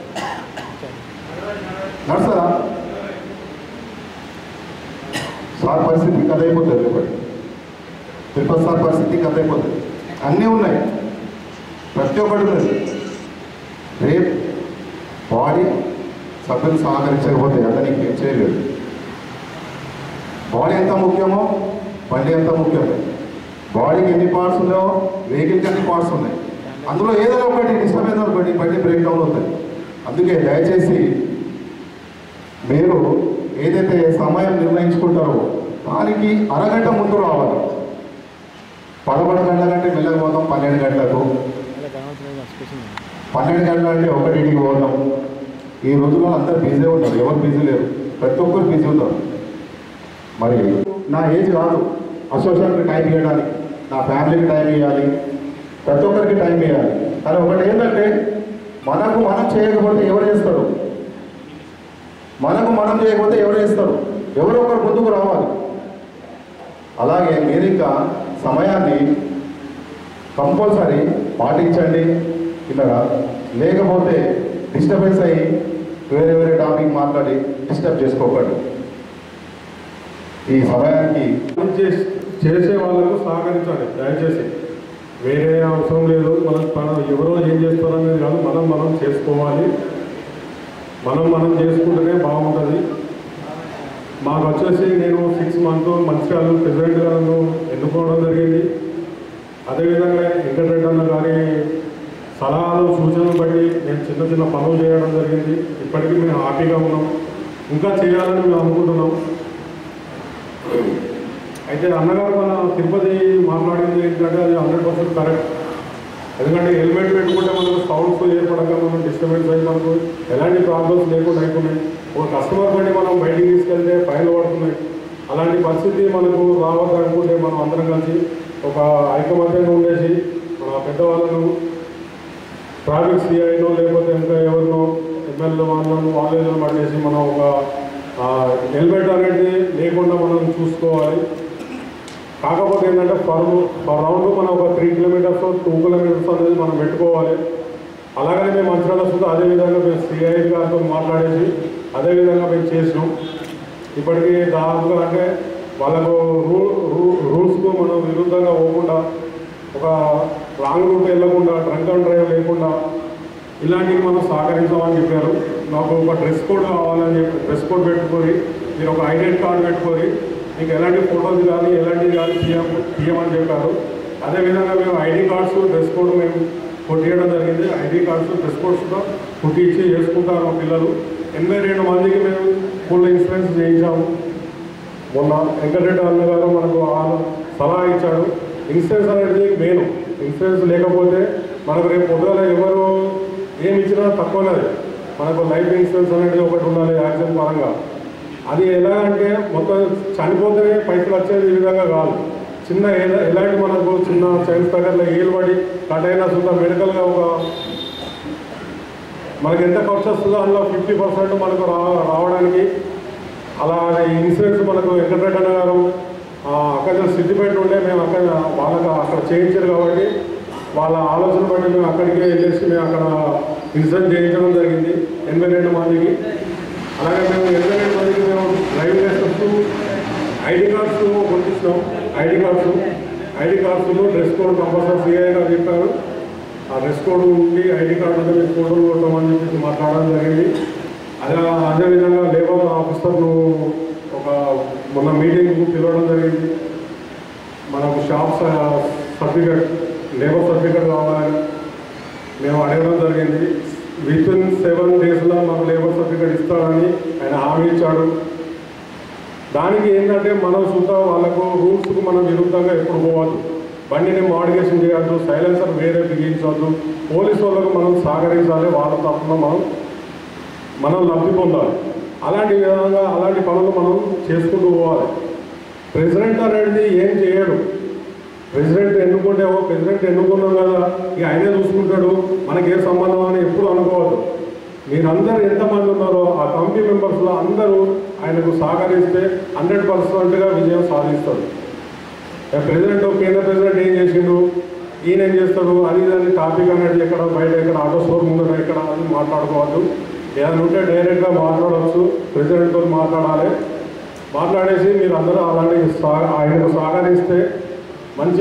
సార్ పరిస్థితి కథ అయిపోతుంది. ఒకటి తిరుపతి సార్ పరిస్థితి కథ అయిపోతుంది. అన్నీ ఉన్నాయి, ప్రతి ఒక్కటి ఉన్నది. రేపు బాడీ సభ్యులు సహకరించకపోతే అతనికి ఏం చేయలేదు. బాడీ ఎంత ముఖ్యమో బండి ఎంత ముఖ్యమో. బాడీకి ఎన్ని పార్ట్స్ ఉన్నాయో వెహికల్కి ఎన్ని పార్ట్స్ ఉన్నాయి. అందులో ఏదైనా ఒకటి డిస్టర్బ్ అయింది అనుకోండి, బండి బ్రేక్ డౌన్ అవుతుంది. అందుకే దయచేసి మీరు ఏదైతే సమయం నిర్ణయించుకుంటారో దానికి అరగంట ముందు రావాలి. 11 గంటల కంటే వెళ్ళకపోతాం 12 గంటలకు. 12 గంటలు అంటే 1కి పోతాం. ఈ రోజుల్లో అందరూ బిజీ ఉంటారు, ఎవరు బిజీ లేరు, ప్రతి ఒక్కరు బిజీ ఉంటారు. మరి నా ఏజ్ కాదు అసోసియేషన్కి టైం ఇవ్వడానికి, నా ఫ్యామిలీకి టైం ఇవ్వాలి, ప్రతి ఒక్కరికి టైం ఇవ్వాలి. కానీ ఒకటి ఏంటంటే మనం చేయకపోతే ఎవరు చేస్తారు? మనం చేయకపోతే ఎవరు చేస్తారు? ఎవరో ఒకరు ముందుకు రావాలి. అలాగే మీరు ఇంకా సమయాన్ని కంపల్సరీ పాటించండి ఇక్కడ. లేకపోతే డిస్టర్బెన్స్ అయ్యి వేరే టాపిక్ మాట్లాడి డిస్టర్బ్ చేసుకోకండి. ఈ సమయానికి చేసే వాళ్ళకు సహకరించాలి దయచేసి. వేరే అవసరం లేదు, మనం ఎవరో ఏం చేస్తారనేది కాదు, మనం చేసుకోవాలి. మనం చేసుకుంటేనే బాగుంటుంది. మాకు వచ్చేసి నేను 6 మంత్స్ మంచిర్యాల ప్రెసిడెంట్గా నన్ను ఎన్నుకోవడం జరిగింది. అదేవిధంగా వెంకటరెడ్డి అన్న గారి సలహాలు సూచనలు బట్టి నేను చిన్న చిన్న పనులు చేయడం జరిగింది. ఇప్పటికీ మేము హ్యాపీగా ఉన్నాం, ఇంకా చేయాలని మేము అనుకుంటున్నాం. అయితే అన్నగారు మన తిరుపతి మాట్లాడింది ఏంటంటే అది 100% కరెక్ట్. ఎందుకంటే హెల్మెట్ పెట్టుకుంటే మనకు సౌండ్స్ ఏర్పడక మనం డిస్టర్బెన్స్ అయ్యి మనకు ఎలాంటి ప్రాబ్లమ్స్ లేకుండా అయిపోయినాయి. ఒక కస్టమర్ బండి మనం బయటికి తీసుకెళ్తే ఫైన్లు పడుతున్నాయి. అలాంటి పరిస్థితి మనకు రావద్దు అనుకుంటే మనం అందరం కలిసి ఒక ఐకమత్యంగా ఉండేసి మన పెద్దవాళ్ళను ట్రాఫిక్ సిఐనో లేకపోతే ఇంకా ఎవరినో ఎమ్మెల్యే వాళ్ళను పట్టేసి మనం ఒక హెల్మెట్ అనేది లేకుండా మనం చూసుకోవాలి. కాకపోతే ఏంటంటే పర్ రౌండ్ మనం ఒక 3 కిలోమీటర్స్ 2 కిలోమీటర్స్ అనేది మనం పెట్టుకోవాలి. అలాగనే మేము మంచిర్యాల వస్తుందో అదేవిధంగా మేము సిఐ గారితో మాట్లాడేసి అదేవిధంగా మేము చేసినాం. ఇప్పటికీ దాదాపుగా అంటే వాళ్ళకు రూల్స్కు మనం విరుద్ధంగా పోకుండా ఒక రాంగ్ రూట్ వెళ్ళకుండా డ్రంక్ అండ్ డ్రైవ్ లేకుండా ఇలాంటివి మనం సహకరించామని చెప్పారు. నాకు ఒక డ్రెస్ కోడ్ కావాలని చెప్పి డ్రెస్ కోడ్ పెట్టుకొని మీరు ఒక ఐడెంటిటీ కార్డు పెట్టుకొని మీకు ఎలాంటి ఫోటోస్ కానీ ఎలాంటివి కానీ తీయమని చెప్పారు. అదేవిధంగా మేము ఐడి కార్డ్స్ డ్రెస్ కోడ్ మేము కొట్టియడం జరిగింది. ఐడి కార్డ్స్ డ్రెస్ కోడ్స్ కూడా కుట్టించి చేసుకుంటారు మా పిల్లలు. 82 మందికి మేము ఫుల్ ఇన్సూరెన్స్ చేయించాము. మొన్న వెంకటరెడ్డి అన్న గారు మనకు సలహా ఇచ్చాడు. ఇన్సూరెన్స్ అనేది మెయిన్. ఇన్సూరెన్స్ లేకపోతే మనకు రేపు పొద్దున ఎవరు ఏమి ఇచ్చినా తక్కువనే. మనకు లైఫ్ ఇన్సూరెన్స్ అనేది ఒకటి ఉండాలి యాక్సిడెంట్ పరంగా. అది ఎలా అంటే మొత్తం చనిపోతేనే పైసలు వచ్చేది ఈ విధంగా కాదు. చిన్న ఎలాంటి మనకు చిన్న చైల్డ్ దగ్గరలో ఏలు పడి కట్ అయినా సుద్ధా మెడికల్గా ఒక మనకి ఎంత ఖర్చు వస్తుందో అందులో 50% మనకు రావడానికి అలా ఇన్సూరెన్స్ మనకు వెంకటరెడ్డి అన్న గారు అక్కడ సిద్దిపేట ఉండే మేము అక్కడ వాళ్ళకి అక్కడ చేయించారు కాబట్టి వాళ్ళ ఆలోచన బట్టి మేము అక్కడికి వెళ్ళేసి మేము అక్కడ ఇన్సూరెన్స్ చేయించడం జరిగింది 82 మందికి. అలాగే మేము 82 మందికి మేము డ్రైవింగ్ లైసెన్స్ ఐడి కార్డ్స్ కొట్టించినాం. ఐడి కార్డ్స్లో డ్రెస్ కోడ్ కంపల్సరీ సిఐ గారు చెప్పారు. ఆ డ్రెస్ కోడ్ ఉండి ఐడి కార్డు ఉంటే మీరు ఫోటోలు కొట్టమని చెప్పేసి మాట్లాడడం జరిగింది. అదేవిధంగా లేబర్ ఆఫీసర్ను ఒక మొన్న మీటింగ్కు పిలవడం జరిగింది. మనకు షాప్ సర్టిఫికేట్ లేబర్ సర్టిఫికేట్ కావాలని మేము అడగడం జరిగింది. వితిన్ 7 డేస్లో మాకు లేబర్ సర్టిఫికేట్ ఇస్తాడని ఆయన హామీ ఇచ్చాడు. దానికి ఏంటంటే మనం చూద్దా వాళ్ళకు రూల్స్కు మనం విరుద్ధంగా ఎప్పుడు పోవద్దు. బండిని మోడిఫికేషన్ చేయొద్దు, సైలెన్సర్ వేరే బిగించవద్దు. పోలీసు వాళ్ళకు మనం సహకరించాలి, వాళ్ళ తరఫున మనం లబ్ధి పొందాలి. అలాంటి విధంగా అలాంటి పనులు మనం చేసుకుంటూ పోవాలి. ప్రెసిడెంట్ అనేది ఏం చేయడు. ప్రెసిడెంట్ ఎన్నుకున్నాం కదా ఇక ఆయనే చూసుకుంటాడు, మనకేం సంబంధం అని ఎప్పుడు అనుకోవద్దు. మీరందరూ ఎంతమంది ఉన్నారో ఆ కమిటీ మెంబర్స్లో అందరూ ఆయనకు సహకరిస్తే 100%గా విజయం సాధిస్తారు. ప్రెసిడెంట్ కేంద్ర ప్రెసిడెంట్ ఏం చేసిండు, ఈయన ఏం చేస్తాడు అది దాని టాపిక్ అనేది ఎక్కడ బయట ఎక్కడ ఆటో స్టోర్ ముందర ఎక్కడ అని మాట్లాడుకోవద్దు. ఏదైనా ఉంటే డైరెక్ట్గా మాట్లాడవచ్చు, ప్రెసిడెంట్తో మాట్లాడేసి మీరు అందరూ అలాంటి ఆయనకు సహకరిస్తే మంచి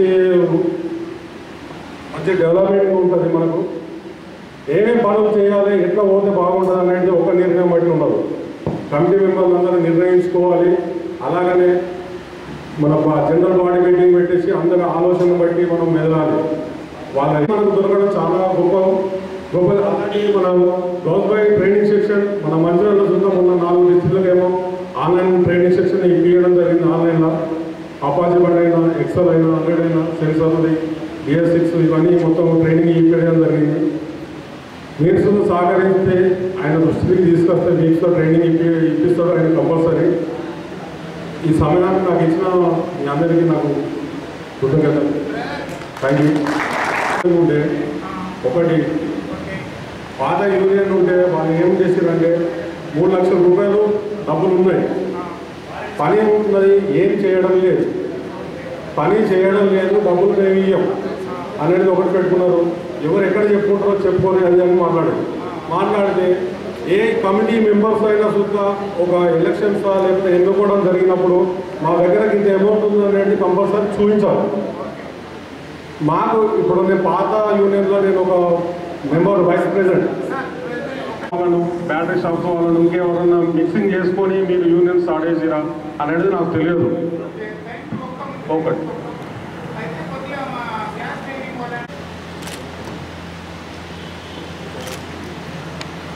డెవలప్మెంట్ ఉంటుంది. మనకు ఏమేమి పనులు చేయాలి, ఎట్లా పోతే బాగుంటుంది అనేది ఒక నిర్ణయం బట్టి ఉండదు. కమిటీ మెంబర్లు అందరూ నిర్ణయించుకోవాలి. అలాగనే మన జనరల్ బాడీ మీటింగ్ పెట్టేసి అందరి ఆలోచన బట్టి మనం మెదలాలి. మనకు దొరకడం చాలా గొప్ప. అలాంటి మనం గౌస్బై ట్రైనింగ్ సెక్షన్ మన మంచిర్యాలలో చూద్దాం. ఉన్న 4 డిస్ట్రిక్ట్లకు ఏమో ఆన్లైన్ ట్రైనింగ్ సెక్షన్ ఇప్పించడం జరిగింది. ఆన్లైన్లో అపాచీ బండి అయినా, ఎక్సెల్ అయినా, 100 అయినా, సెన్సార్ది, DS6 ఇవన్నీ మొత్తం ట్రైనింగ్ ఇప్పించడం జరిగింది. మీరు సహకరిస్తే ఆయన దృష్టికి తీసుకొస్తే మీకు ట్రైనింగ్ ఇప్పిస్తాడు ఆయన కంపల్సరీ. ఈ సమయాన్ని నాకు ఇచ్చిన మీ అందరికీ నాకు కృతజ్ఞతలు. Thank you. ఉంటే ఒకటి పాత యూనియన్ ఉంటే వాళ్ళు ఏం చేశారంటే 3 లక్షల రూపాయలు డబ్బులు ఉన్నాయి, పని ఉన్నది ఏం చేయడం లేదు, డబ్బులు మేము ఇయ్యం అనేది ఒకటి పెట్టుకున్నారు. ఎవరు ఎక్కడ చెప్పుకుంటారో చెప్పుకొని అది అని మాట్లాడితే ఏ కమిటీ మెంబర్స్ అయినా సుద్ధా ఒక ఎలక్షన్స్ లేకపోతే ఎన్నుకోవడం జరిగినప్పుడు మా దగ్గర ఇంత అమౌంట్ ఉంది అనేది కంపల్సరీ చూపించాలి. మాకు ఇప్పుడు నేను పాత యూనియన్లో నేను ఒక మెంబర్ వైస్ ప్రెసిడెంట్ వాళ్ళను బ్యాటరీ షాప్స్ వాళ్ళను ఇంకెవరన్నా మిక్సింగ్ చేసుకొని మీరు యూనియన్ స్టార్ట్ చేసిరా అనేది నాకు తెలియదు. ఒకటి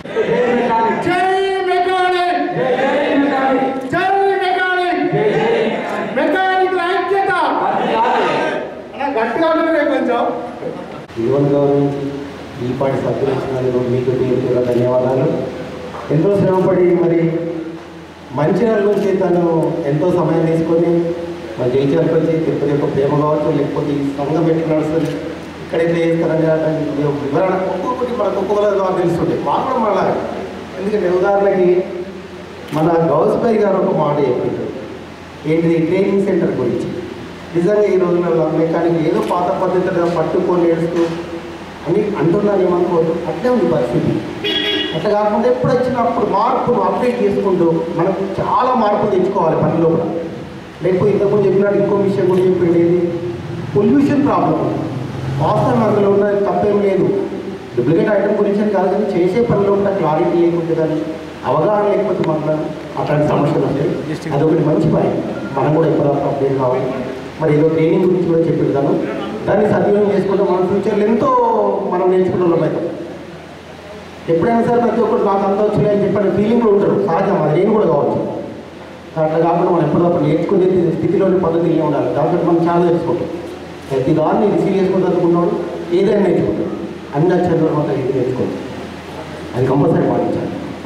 ఈ పాటి సభ్యులు మీకు తీరుగా ధన్యవాదాలు. ఎంతో శ్రమపడి మరి మంచిర్యాల నుంచి తను ఎంతో సమయం తీసుకొని మరి జైత్యాలకు వచ్చి తిరుపతి యొక్క ప్రేమ కావచ్చు, లేకపోతే ఈ సంఘం ఎట్లా నడుస్తుంది, ఇక్కడైతే చేస్తారని వివరణ ఒక్కొక్కటి మనకు ఒక్కొక్కరు తెలుస్తుంటే మాకు కూడా మళ్ళా. ఎందుకంటే ఉదాహరణకి మన గౌస్బాయ్ గారు ఒక మాట చెప్పింటారు ఏంటిది ట్రైనింగ్ సెంటర్ గురించి. నిజంగా ఈ రోజులలో మెకానిక్ ఏదో పాత పద్ధతిగా పట్టుకొని ఏడుస్తూ అని అంటున్నాను ఏమనుకోవద్దు, అట్లే ఉంది పరిస్థితి. అట్లా కాకుండా ఎప్పుడు వచ్చినప్పుడు మార్పును అప్డేట్ చేసుకుంటూ మనకు చాలా మార్పులు తెచ్చుకోవాలి పనిలో కూడా. లేకపోతే ఇంతకుముందు చెప్పినట్టు ఇంకో విషయం కూడా చెప్పింది, పొల్యూషన్ ప్రాబ్లం. వాస్తవం అందులో ఉన్న తప్పేం లేదు, డూప్లికేట్ ఐటమ్ గురించి అని కాదు, కానీ చేసే పనిలో ఉన్న క్లారిటీ లేకుంటే కానీ అవగాహన లేకపోతే మన అట్లాంటి సమస్యలు వస్తాయి. అదొకటి మంచి పని, మనం కూడా ఎప్పటికప్పుడు అప్డేట్ కావాలి. మరి ఏదో ట్రైనింగ్ గురించి కూడా చెప్పిస్తాను, దాన్ని సద్వినియోగం చేసుకుంటే మన ఫ్యూచర్లో ఎంతో మనం నేర్చుకున్న వాళ్ళం అవుతాం. ఎప్పుడైనా సరే ప్రతి ఒక్కరు నాకు అంత వచ్చినాయి అని చెప్పిన ఫీలింగ్ కూడా ఉంటారు, సహజం, అది నేను కూడా కావచ్చు. అట్లా కాకుండా మనం ఎప్పటికప్పుడు నేర్చుకునే స్థితిలోని పద్ధతిలో ఉండాలి. దాంట్లో మనం చాలా నేర్చుకుంటాం. ప్రతి దాన్ని రిసీవ్ చేసుకుని చదువుకున్నాడు ఏదైనా నేర్చుకుంటాడు, అన్ని అక్షరాలు మాత్రం ఇది నేర్చుకోండి, అది కంపల్సరీ పాటించాలి.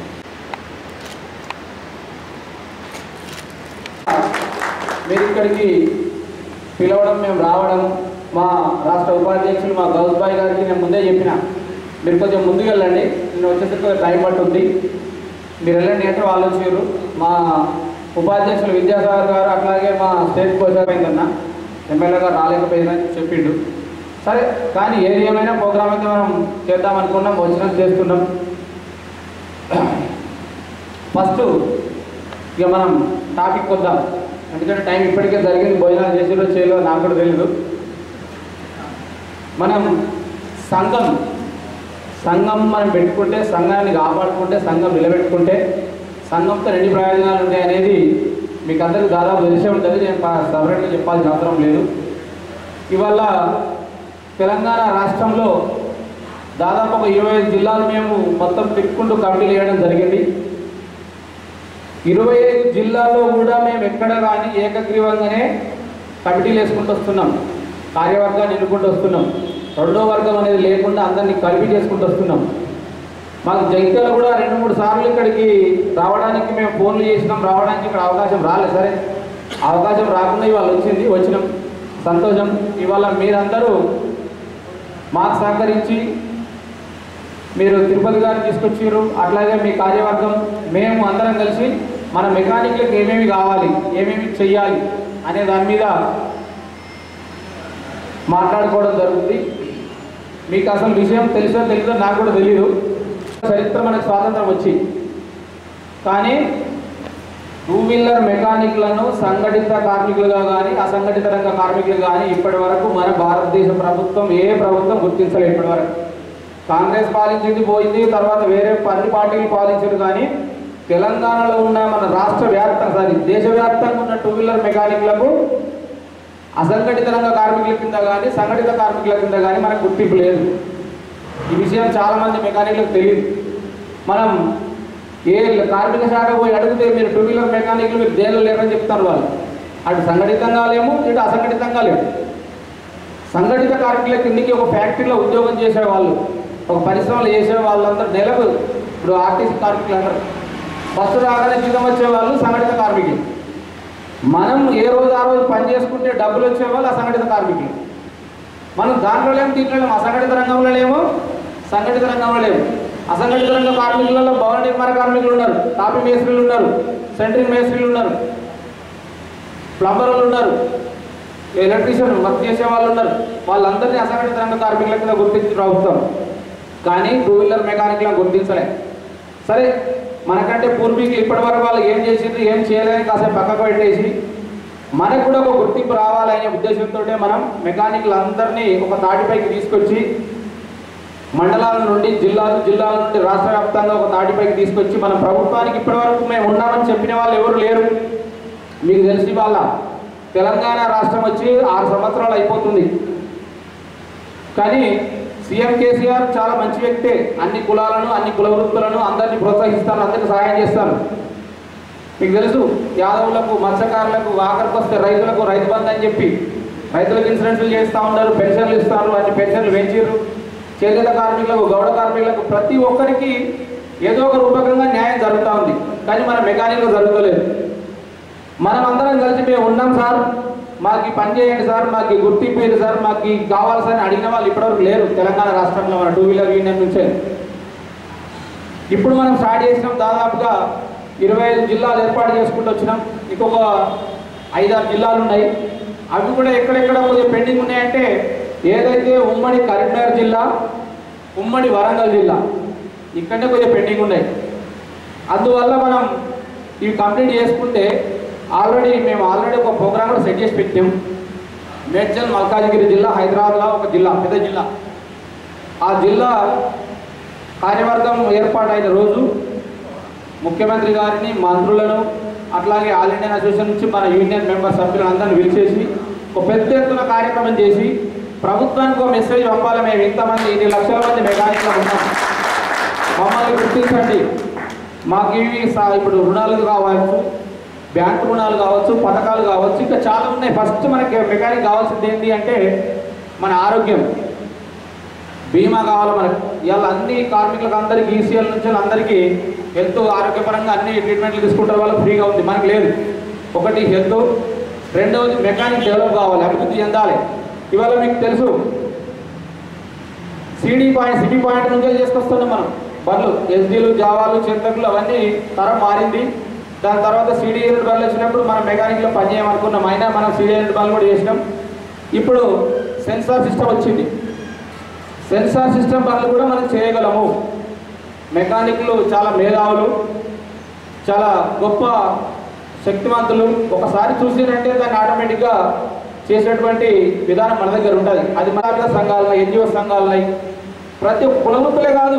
మీరు ఇక్కడికి పిలవడం, మేము రావడం, మా రాష్ట్ర ఉపాధ్యక్షులు మా గౌస్బాయ్ గారికి నేను ముందే చెప్పిన, మీరు కొంచెం ముందుకు వెళ్ళండి, నేను వచ్చేసరికి టైం పట్టుంది, మీరు వెళ్ళండి అంటే వాళ్ళు వచ్చారు. మా ఉపాధ్యక్షులు విద్యాసాగర్ గారు అట్లాగే మా స్టేట్ కోశాపోయిందన్న ఎమ్మెల్యే గారు రాలేకపోయిందని చెప్పిండు. సరే, కానీ ఏది ఏమైనా ప్రోగ్రామ్ అయితే మనం చేద్దామనుకున్నాం, వచ్చినంత చేస్తున్నాం. ఫస్ట్ ఇక మనం టాపిక్ వద్దాం, ఎందుకంటే టైం ఇప్పటికే జరిగింది, భోజనాలు చేసిలో చేయలో నాకు కూడా తెలియదు. మనం సంఘం మనం పెట్టుకుంటే, సంఘాన్ని కాపాడుకుంటే, సంఘం నిలబెట్టుకుంటే సంఘంతో ఎన్ని ప్రయోజనాలు ఉంటాయి అనేది మీకు అందరికీ దాదాపు తెలిసే ఉంటుంది, నేను సపరేట్గా చెప్పాల్సిన అవసరం లేదు. ఇవాళ తెలంగాణ రాష్ట్రంలో దాదాపు ఒక 25 జిల్లాలు మేము మొత్తం తిప్పుకుంటూ కమిటీలు వేయడం జరిగింది. 25 జిల్లాల్లో కూడా మేము ఎక్కడ కానీ ఏకగ్రీవంగానే కమిటీలు వేసుకుంటూ వస్తున్నాం, కార్యవర్గాన్ని ఎన్నుకుంటూ వస్తున్నాం. రెండో వర్గం అనేది లేకుండా అందరినీ కలిపి చేసుకుంటూ వస్తున్నాం. మాకు జగిత్యాల కూడా 2-3 సార్లు ఇక్కడికి రావడానికి మేము ఫోన్లు చేసినాం, రావడానికి ఇక్కడ అవకాశం రాలేదు. సరే, అవకాశం రాకుండా ఇవాళ వచ్చినాం, సంతోషం. ఇవాళ మీరందరూ మాకు సహకరించి మీరు తిరుపతి గారిని తీసుకొచ్చారు, అట్లాగే మీ కార్యవర్గం, మేము అందరం కలిసి మన మెకానిక్లకు ఏమేమి కావాలి, ఏమేమి చెయ్యాలి అనే దాని మీద మాట్లాడుకోవడం జరుగుతుంది. మీకు అసలు విషయం తెలుసో తెలీదో నాకు కూడా తెలీదు. చరిత్ర మనకు స్వాతంత్రం వచ్చి, కానీ 2 వీలర్ మెకానిక్లను సంఘటిత కార్మికులుగా కానీ అసంఘటిత రంగ కార్మికులు కానీ ఇప్పటి వరకు మన భారతదేశ ప్రభుత్వం ఏ ప్రభుత్వం గుర్తించలేదు. ఇప్పటి వరకు కాంగ్రెస్ పాలించింది పోయింది, తర్వాత వేరే అన్ని పార్టీలు పాలించారు, కానీ తెలంగాణలో ఉన్న మన రాష్ట్ర వ్యాప్తంగా దేశవ్యాప్తంగా ఉన్న 2 వీలర్ మెకానిక్లకు అసంఘటిత రంగ కార్మికుల కింద కానీ సంఘటిత కార్మికుల కింద కానీ మనకు గుర్తింపు లేదు. ఈ విషయం చాలామంది మెకానిక్లకు తెలియదు. మనం ఏ కార్మిక శాఖ పోయి అడిగితే మీరు 2 వీలర్ మెకానిక్లు మీరు దేనిలో లేరని చెప్తారు వాళ్ళు. అటు సంఘటితంగా లేము, ఇటు అసంఘటితంగా లేము. సంఘటిత కార్మికుల కిందకి ఒక ఫ్యాక్టరీలో ఉద్యోగం చేసేవాళ్ళు, ఒక పరిశ్రమలు చేసే వాళ్ళందరూ నెలకు, ఇప్పుడు ఆర్టీసీ కార్మికులు అందరూ బస్సు రాగానే జీతం వచ్చేవాళ్ళు సంఘటిత కార్మికులు. మనం ఏ రోజు ఆ రోజు పని చేసుకుంటే డబ్బులు వచ్చేవాళ్ళు అసంఘటిత కార్మికులు. మనం దాంట్లో లేము, దీంట్లో లేము, అసంఘటిత రంగంలో లేము, సంఘటిత రంగంలో లేము. అసంఘటిత రంగ కార్మికులలో భవన నిర్మాణ కార్మికులు ఉన్నారు, టాపీ మేస్త్రీలు ఉన్నారు, సెంట్రింగ్ మేస్త్రీలు ఉన్నారు, ప్లంబర్లు ఉన్నారు, ఎలక్ట్రీషియన్ వర్క్ చేసే వాళ్ళు ఉన్నారు. వాళ్ళందరినీ అసంఘటిత రంగ కార్మికుల కింద గుర్తించి ప్రభుత్వం, కానీ 2 వీలర్ మెకానిక్లను గుర్తించలే. సరే, మనకంటే పూర్వీకులు ఇప్పటి వరకు వాళ్ళు ఏం చేసిండ్రు ఏం చేయలేని కాసేపు పక్కకు పెట్టేసి మనకు కూడా ఒక గుర్తింపు రావాలనే ఉద్దేశంతో మనం మెకానిక్లందరినీ ఒక తాటిపైకి తీసుకొచ్చి మండలాల నుండి జిల్లాల నుండి రాష్ట్ర వ్యాప్తంగా ఒక తాటిపైకి తీసుకొచ్చి మన ప్రభుత్వానికి ఇప్పటి వరకు మేము ఉన్నామని చెప్పిన వాళ్ళు ఎవరు లేరు. మీకు తెలిసి వాళ్ళ తెలంగాణ రాష్ట్రం వచ్చి 6 సంవత్సరాలు అయిపోతుంది, కానీ సీఎం కేసీఆర్ చాలా మంచి వ్యక్తే, అన్ని కులాలను అన్ని కుల వృత్తులను అందరినీ ప్రోత్సహిస్తారు, అందరికీ సహాయం చేస్తారు. మీకు తెలుసు యాదవులకు మత్స్యకారులకు ఆఖరికి వస్తే రైతులకు రైతు బంధు అని చెప్పి రైతులకు ఇన్సూరెన్స్లు చేస్తూ ఉన్నారు, పెన్షన్లు ఇస్తారు, అన్ని పెన్షన్లు పెంచారు. చేనేత కార్మికులకు గౌడ కార్మికులకు ప్రతి ఒక్కరికి ఏదో ఒక రూపకంగా న్యాయం జరుగుతూ ఉంది. కానీ మన మెకానిక్లో జరుగుతలేదు. మనం అందరం కలిసి మేము ఉన్నాం సార్, మాకు పని చేయండి సార్, మాకు గుర్తింపు ఏంటి సార్, మాకు కావాల్సని అడిగిన వాళ్ళు ఇప్పటివరకు లేరు తెలంగాణ రాష్ట్రంలో. మన 2 వీలర్ యూనియన్ నుంచే ఇప్పుడు మనం స్టార్ట్ చేసినాం. దాదాపుగా 25 జిల్లాలు ఏర్పాటు చేసుకుంటూ వచ్చినాం. ఇంకొక 5-6 జిల్లాలు ఉన్నాయి. అవి కూడా ఎక్కడెక్కడ కొద్దిగా పెండింగ్ ఉన్నాయంటే ఏదైతే ఉమ్మడి కరీంనగర్ జిల్లా, ఉమ్మడి వరంగల్ జిల్లా ఇక్కడనే కొద్దిగా పెండింగ్ ఉన్నాయి. అందువల్ల మనం ఇవి కంప్లీట్ చేసుకుంటే మేము ఆల్రెడీ ఒక ప్రోగ్రామ్ కూడా సెట్ చేసి పెట్టాం. మేడ్చల్ మల్కాజ్గిరి జిల్లా, హైదరాబాద్లో ఒక జిల్లా, పెద్ద జిల్లా. ఆ జిల్లా కార్యవర్గం ఏర్పాటైన రోజు ముఖ్యమంత్రి గారిని, మంత్రులను, అట్లాగే ఆల్ ఇండియన్ అసోసియేషన్ నుంచి మన యూనియన్ మెంబర్ సభ్యులను అందరినీ పిలిచేసి ఒక పెద్ద ఎత్తున కార్యక్రమం చేసి ప్రభుత్వానికి ఒక మెసేజ్ పంపాలి. మేము ఇంతమంది 8 లక్షల మంది మెకానిక్లు ఉన్నాం, మమ్మల్ని గుర్తించండి, మాకు ఇవి ఇప్పుడు రుణాలు కావచ్చు, బ్యాంకు రుణాలు కావచ్చు, పథకాలు కావచ్చు, ఇంకా చాలా ఉన్నాయి. ఫస్ట్ మనకి మెకానిక్ కావాల్సింది ఏంటి అంటే మన ఆరోగ్యం, బీమా కావాలి మనకు. ఇవాళ అన్ని కార్మికులకు అందరికీ ఈసీఎల్ నుంచి అందరికీ హెల్త్ ఆరోగ్యపరంగా అన్ని ట్రీట్మెంట్లు తీసుకుంటారు, వాళ్ళు ఫ్రీగా ఉంది, మనకు లేదు. ఒకటి హెల్త్, రెండవది మెకానిక్ డెవలప్ కావాలి, అభివృద్ధి చెందాలి. ఇవాళ మీకు తెలుసు సిటీ పాయింట్ నుంచి చేసుకొస్తున్నాం మనం బండ్లు, ఎస్డీలు, జావాలు, చింతకులు అవన్నీ తరం మారింది. దాని తర్వాత సిడీ యూనిట్ బండ్లు వచ్చినప్పుడు మనం మెకానిక్లో పనిచేయమనుకున్నాం, అయినా మనం సిడీ యూనిట్ బండ్లు కూడా చేసినాం. ఇప్పుడు సెన్సార్ సిస్టమ్ వచ్చింది, సెన్సార్ సిస్టమ్ బండ్లు కూడా మనం చేయగలము. మెకానిక్లు చాలా మేధావులు, చాలా గొప్ప శక్తివంతులు. ఒకసారి చూసినంటే దాన్ని ఆటోమేటిక్గా చేసేటువంటి విధానం మన దగ్గర ఉంటుంది. అది మన సంఘాలున్నాయి, ఎన్జిఓ సంఘాలున్నాయి, ప్రతి ఒక్క కులవృత్తులే కాదు.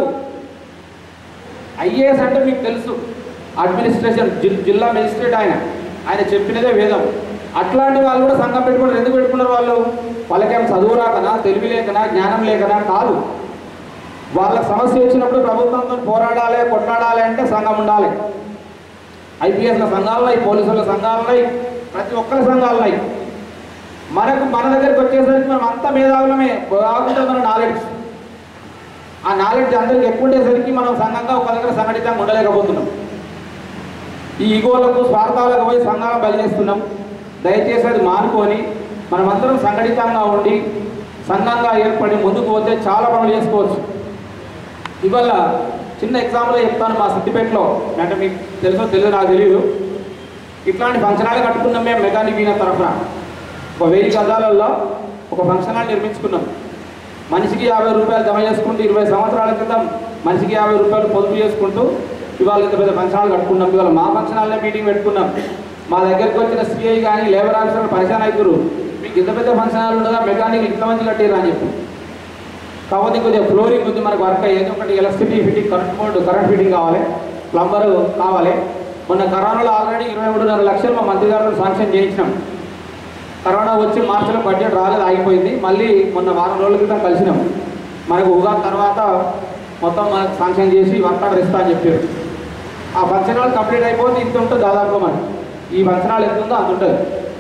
ఐఏఎస్ అంటే మీకు తెలుసు అడ్మినిస్ట్రేషన్, జిల్లా మెజిస్ట్రేట్ ఆయన చెప్పినదే వేదం. అట్లాంటి వాళ్ళు కూడా సంఘం పెట్టుకున్నారు. ఎందుకు పెట్టుకున్నారు? వాళ్ళకేం చదువు రాకనా, తెలివి లేకనా, జ్ఞానం లేకనా కాదు. వాళ్ళకి సమస్య వచ్చినప్పుడు ప్రభుత్వంతో పోరాడాలి, కొట్లాడాలి అంటే సంఘం ఉండాలి. ఐపీఎస్ల సంఘాలున్నాయి, పోలీసుల సంఘాలున్నాయి, ప్రతి ఒక్కరి సంఘాలున్నాయి. మన దగ్గరికి వచ్చేసరికి మనం అంత మేధావులమే కాకుండా మన నాలెడ్జ్, ఆ నాలెడ్జ్ అందరికి ఎక్కువ ఉండేసరికి మనం సంఘంగా ఒక దగ్గర సంఘటితంగా ఉండలేకపోతున్నాం. ఈ ఈగోలకు, స్వార్థాలకు పోయి సంఘాలను బలి చేస్తున్నాం. దయచేసి అది మానుకొని మనమందరం సంఘటితంగా ఉండి సంఘంగా ఏర్పడి ముందుకు పోతే చాలా పనులు చేసుకోవచ్చు. ఇవాళ చిన్న ఎగ్జాంపుల్ చెప్తాను. మా సిద్దిపేటలో, అంటే మీకు తెలుసో తెలియదు నాకు తెలియదు, ఇట్లాంటి ఫంక్షన్ హాల్ కట్టుకున్నాం మేము మెకానిక్ యూనియన్ తరఫున. ఒక 1000 గజాలలో ఒక ఫంక్షన్ హాల్ నిర్మించుకున్నాం. మనిషికి 50 రూపాయలు జమ చేసుకుంటూ 20 సంవత్సరాల క్రితం మనిషికి 50 రూపాయలు పొదుపు చేసుకుంటూ ఇవాళ ఇంత పెద్ద ఫంక్షన్ హాల్ కట్టుకున్నాం. ఇవాళ మా ఫంక్షన్ హాల్లో మీటింగ్ పెట్టుకున్నాం. మా దగ్గరికి వచ్చిన సిఐ కానీ లేబర్ ఆఫీసర్ పరిశాన్ అవుతారు, మీకు ఇంత పెద్ద ఫంక్షన్ హాల్ ఉండగా మెకానిక్ ఇంత మంది కట్టారు అని చెప్పి. కాబట్టి కొద్దిగా ఫ్లోరింగ్ ఉంది మనకు వర్క్ అయ్యేది. ఒకటి ఎలక్ట్రిసిటీ ఫిట్టింగ్, కరెంట్ ఫిట్టింగ్ కావాలి, ప్లంబర్ కావాలి. మొన్న కరోనాలో ఆల్రెడీ 23.5 లక్షలు మా మంత్రి గారు శాంక్షన్ చేయించినాం. కరోనా వచ్చి మార్చిలో బడ్జెట్ రాలేదు, ఆగిపోయింది. మళ్ళీ మొన్న వారం రోజుల క్రితం కలిసినాం. మనకు ఉగాది తర్వాత మొత్తం మనకు శాంక్షన్ చేసి వర్క్ ఆర్డర్ ఇస్తా అని చెప్పారు. ఆ ఫంక్షన్ హాల్ కంప్లీట్ అయిపోతే ఇంత ఉంటుంది దాదాపు. మనకి ఈ ఫంక్షన్ హాల్ ఎంత ఉందో అంత ఉంటుంది.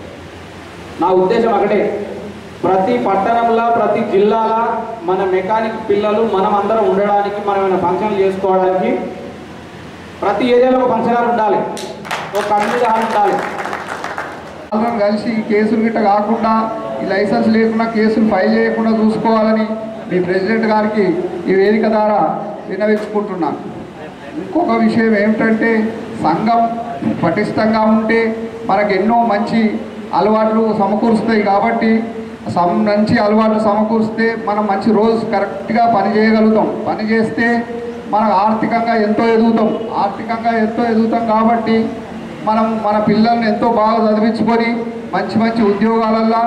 నా ఉద్దేశం ఒకటే, ప్రతి పట్టణంలో, ప్రతి జిల్లాలో మన మెకానిక్ పిల్లలు మనం అందరం ఉండడానికి, మనమైనా ఫంక్షన్లు చేసుకోవడానికి ప్రతి ఏరియాలో ఒక ఫంక్షన్ హాల్ ఉండాలి, ఒక కమ్యూనిటీ హాల్ ఉండాలి. అందరం కలిసి కేసులు గిట్ట కాకుండా, ఈ లైసెన్స్ లేకుండా కేసులు ఫైల్ చేయకుండా చూసుకోవాలని మీ ప్రెసిడెంట్ గారికి ఈ వేదిక ద్వారా విన్నవించుకుంటున్నాను. ఇంకొక విషయం ఏమిటంటే, సంఘం పటిష్టంగా ఉంటే మనకు ఎన్నో మంచి అలవాట్లు సమకూరుస్తాయి. కాబట్టి మంచి అలవాట్లు సమకూరిస్తే మనం మంచి రోజు కరెక్ట్గా పని చేయగలుగుతాం. పని చేస్తే మనం ఆర్థికంగా ఎంతో ఎదుగుతాం. కాబట్టి మనం మన పిల్లల్ని ఎంతో బాగా చదివించుకొని మంచి మంచి ఉద్యోగాలల్లో,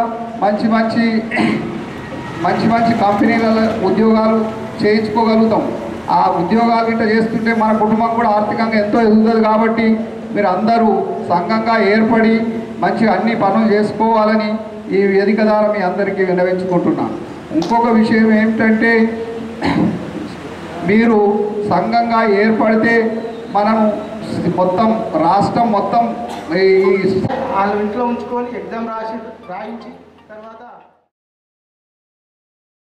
మంచి మంచి కంపెనీలలో ఉద్యోగాలు చేయించుకోగలుగుతాం. ఆ ఉద్యోగాలు గిట్ట చేస్తుంటే మన కుటుంబం కూడా ఆర్థికంగా ఎంతో ఎదుగుతుంది. కాబట్టి మీరు అందరూ సంఘంగా ఏర్పడి మంచిగా అన్ని పనులు చేసుకోవాలని ఈ వేదిక ద్వారా మీ అందరికీ విన్నవించుకుంటున్నాను. ఇంకొక విషయం ఏమిటంటే, మీరు సంఘంగా ఏర్పడితే మనం మొత్తం రాష్ట్రం మొత్తం ఈ వాళ్ళ ఇంట్లో ఉంచుకొని ఎగ్జామ్ రాయించి తర్వాత